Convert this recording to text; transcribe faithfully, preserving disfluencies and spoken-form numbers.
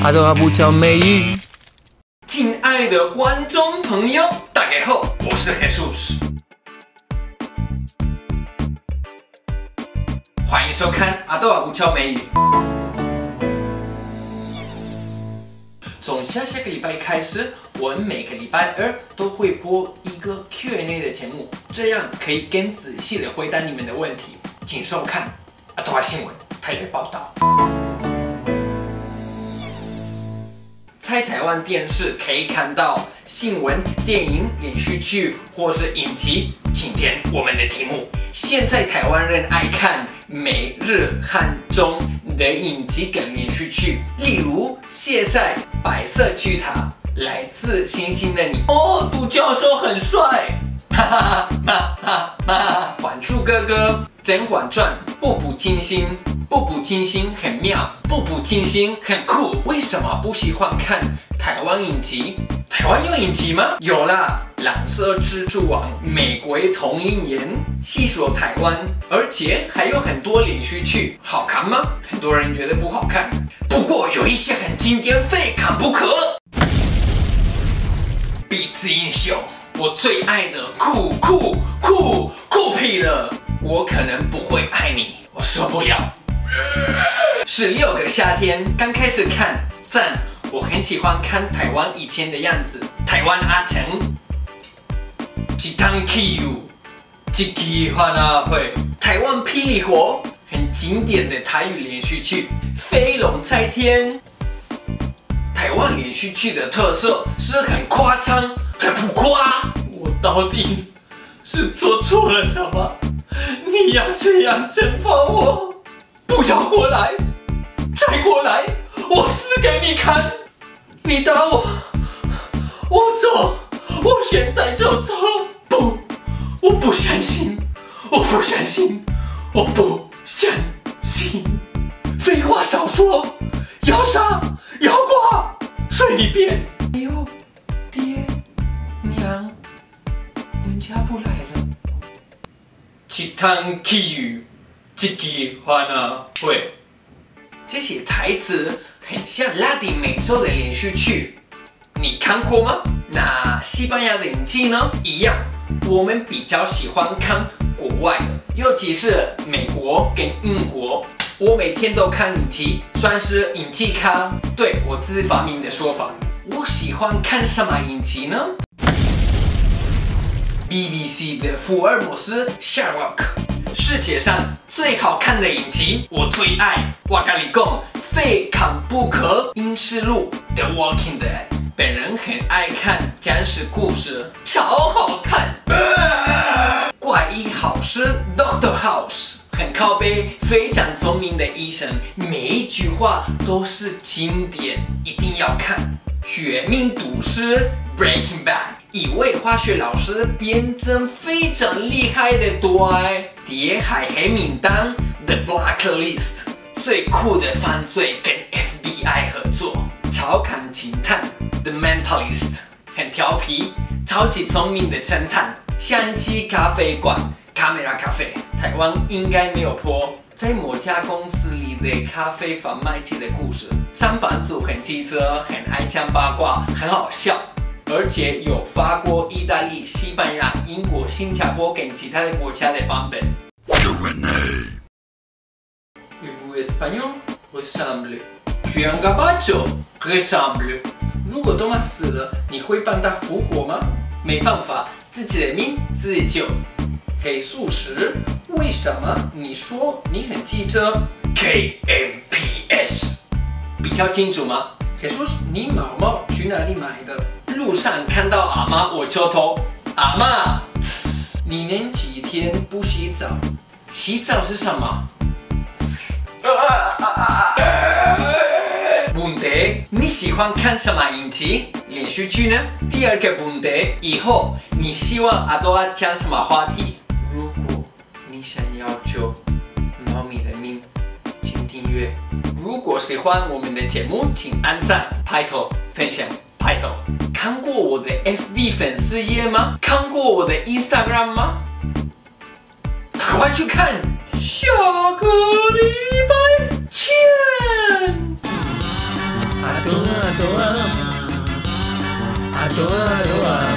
阿多阿不教美语。 亲爱的观众朋友，大家好，我是 Jesus， 欢迎收看阿多阿不教美语。从下下个礼拜开始，我们每个礼拜二都会播一个 Q and A 的节目，这样可以更仔细的回答你们的问题。请收看阿多阿新闻台北报道。在台湾电视可以看到新闻、电影、连续剧或是影集。今天我们的题目：现在台湾人爱看美日韩中的影集跟连续剧，例如《谢晒》《白色巨塔》《来自星星的你》。哦，杜教授很帅。哈哈哈哈哈！《还珠格格》《甄嬛传》《步步惊心》。步步惊心很妙，步步惊心很酷。为什么不喜欢看台湾影集？台湾有影集吗？有啦，《蓝色蜘蛛网》、《玫瑰同一年》、《细说台湾》，而且还有很多连续剧。好看吗？很多人觉得不好看，不过有一些很经典，非看不可。鼻子英雄，我最爱的酷酷酷酷毙了！我可能不会爱你，我受不了。十六个夏天刚开始看，赞！我很喜欢看台湾以前的样子。台湾阿成，一汤起油，一支欢乐会。台湾霹雳火，很经典的台语连续剧。飞龙在天。台湾连续剧的特色是很夸张，很浮夸。我到底是做错了什么？你要这样惩罚我？不要过来，再过来，我死给你看！你打我，我走，我现在就走！不，我不相信，我不相信，我不相信！废话少说，要杀要剐，随你便！哎呦，爹娘，人家不来了。一汤起油。这个欢乐会，这些台词很像拉丁美洲的连续剧，你看过吗？那西班牙的影集呢？一样，我们比较喜欢看国外的，尤其是美国跟英国。我每天都看影集，算是影集咖。对，我自发明的说法。我喜欢看什么影集呢 ？B B C 的福尔摩斯 Sherlock。世界上最好看的影集，我最爱。我跟你讲，非看不可。《阴尸路》The Walking Dead， 本人很爱看僵尸故事，超好看。呃、怪医好师 Doctor House， 很靠背，非常聪明的医生，每一句话都是经典，一定要看。绝命毒师 Breaking Bad， 一位化学老师辩证非常厉害的对。谍海黑名单 The Blacklist， 最酷的犯罪跟 F B I 合作。超感警探 The Mentalist， 很调皮，超级聪明的侦探。相机咖啡馆 Camera Cafe， 台湾应该没有播。在某家公司里的咖啡贩卖机的故事，上班族很机车，很爱讲八卦，很好笑。而且有法国、意大利、西班牙、英国、新加坡跟其他的国家的版本。Et vous espagnol ressemble. Tu es un gabacho ressemble. 如果多玛死了，你会帮他复活吗？没办法，自己的命自己救。黑素食，为什么你说你很记着 K M P S？ 比较清楚吗？黑素，你毛毛去哪里买的？路上看到阿妈我就偷。阿妈，你能几天不洗澡？洗澡是什么？问题，你喜欢看什么影集、连续剧呢？第二个问题，以后你希望阿多阿讲什么话题？如果你想要救猫咪的命，请订阅。如果喜欢我们的节目，请按赞、拍头、分享、拍头。看过我的 F B 粉丝页吗？看过我的 Instagram 吗？赶快去看！下个礼拜见。 Aduh, aduh, aduh, aduh.